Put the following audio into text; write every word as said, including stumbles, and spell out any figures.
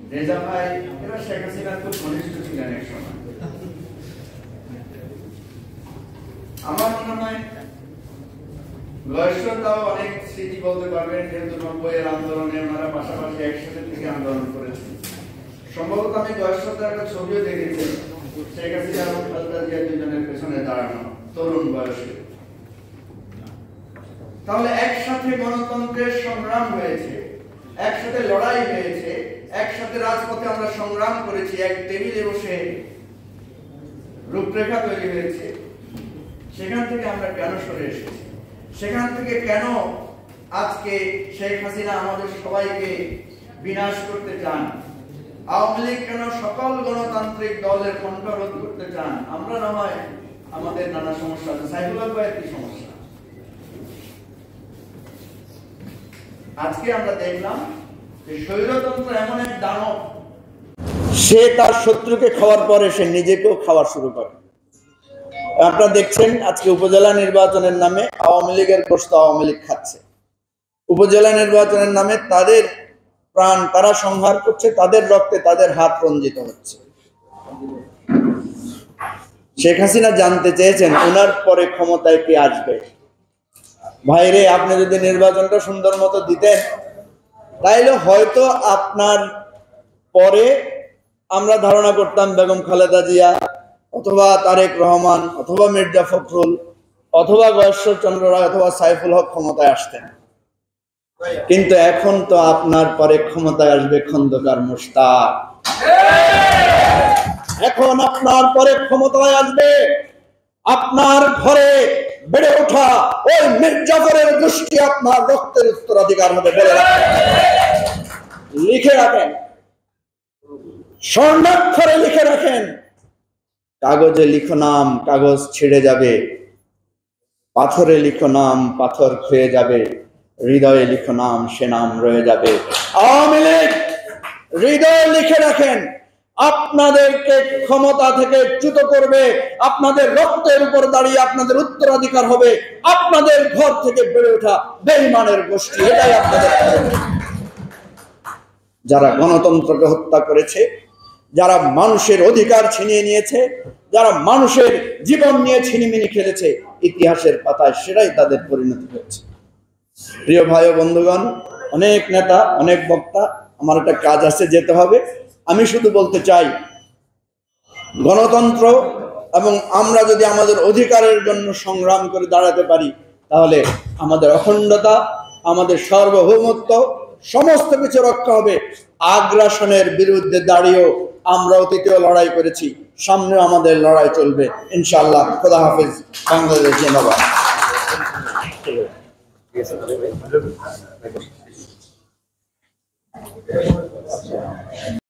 রেজা ভাই এরা শেখ হাসিনার খুব ঘনিষ্ঠ ছিলেন এক সময়। আমার মনে হয় বয়সটাও অনেক স্মৃতি বলতে পারবেন, যেহেতু নব্বই এর আন্দোলনে ওনারা পাশাপাশি একসাথে থেকে আন্দোলন করেছেন। সম্ভবত আমি বয়সটার একটা ছবিও দেখেছি, শেখ হাসিনা এবং খালেদা জিয়া দুজনের পেছনে দাঁড়ানো তরুণ বয়সে। তাহলে একসাথে গণতন্ত্রের সংগ্রাম হয়েছে, একসাথে লড়াই হয়েছে, একসাথে রাজপথে আমরা সংগ্রাম করেছি, এক টেবিলে বসে রূপরেখা তৈরি হয়েছে। সেখান থেকে আমরা কেন সরে এসেছি? সেখান থেকে কেন আজকে শেখ হাসিনা আমাদের সবাইকে বিনাশ করতে চান? আওয়ামী লীগ কেন সকল গণতান্ত্রিক দলের কণ্ঠরোধ করতে চান? আমরা না হয় আমাদের নানা সমস্যা আছে, সাইফুল্লাহ ভাইয়ের কি সমস্যা? আজকে আমরা দেখলাম যে স্বৈরতন্ত্র এমন এক দানব, সে তার শত্রুকে খাওয়ার পরে সে নিজেকেও খাওয়া শুরু করে। আপনারা দেখছেন আজকে উপজেলা নির্বাচনের নামে আওয়ামী লীগের গোশত আওয়ামী লীগ খাচ্ছে। উপজেলা নির্বাচনের নামে তাদের প্রাণ তারা সংহার করছে, তাদের রক্তে তাদের হাত রঞ্জিত হচ্ছে। শেখ হাসিনা জানতে চেয়েছেন ওনার পরে ক্ষমতায় কে আসবে। ভাইরে, আপনি যদি নির্বাচনটা সুন্দর মতো দিতেন তাইলে হয়তো আপনার পরে আমরা ধারণা করতাম বেগম খালেদা জিয়া অথবা তারেক রহমান অথবা মির্জা ফখরুল অথবা গয়েশ্বরচন্দ্র রায় অথবা সাইফুল হক ক্ষমতায় আসতেন। কিন্তু এখন তো আপনার পরে ক্ষমতায় আসবে খন্দকার মোশতাক। এখন আপনার পরে ক্ষমতায় আসবে আপনার ঘরে বেড়ে ওঠা ওই মির্জাফরের গোষ্ঠী, আপনার রক্তের উত্তরাধিকার হবে। বলে রাখেন, লিখে রাখেন, স্বর্ণাক্ষরে লিখে রাখেন। কাগজে লিখো নাম, কাগজ ছিঁড়ে যাবে। পাথরে লিখো নাম, পাথর ক্ষয়ে যাবে। হৃদয়ে লিখো নাম, সে নাম রয়ে যাবে। আওয়ামী লীগ, হৃদয়ে লিখে রাখেন, আপনাদেরকে ক্ষমতা থেকে চ্যুত করবে। আপনাদের রক্তের উপর দাঁড়িয়ে আপনাদের উত্তরাধিকার হবে আপনাদের ঘর থেকে বেড়ে ওঠা বেঈমানের গোষ্ঠী। এটাই আপনাদের। যারা গণতন্ত্রকে হত্যা করেছে, যারা মানুষের অধিকার ছিনিয়ে নিয়েছে, যারা মানুষের জীবন নিয়ে ছিনিমিনি খেলেছে, ইতিহাসের পাতায় সেটাই তাদের পরিণতি হয়েছে। প্রিয় ভাই ও বন্ধুগণ, অনেক নেতা, অনেক বক্তা, আমার একটা কাজ আছে, যেতে হবে। আমি শুধু বলতে চাই, গণতন্ত্র এবং আমরা যদি আমাদের অধিকারের জন্য সংগ্রাম করে দাঁড়াতে পারি, তাহলে আমাদের অখণ্ডতা, আমাদের সার্বভৌমত্ব সমস্ত কিছু রক্ষা হবে। আগ্রাসনের বিরুদ্ধে দাঁড়িয়েও আমরা অতীতেও লড়াই করেছি, সামনেও আমাদের লড়াই চলবে ইনশাআল্লাহ। খোদা হাফেজ। বাংলাদেশ জিন্দাবাদ।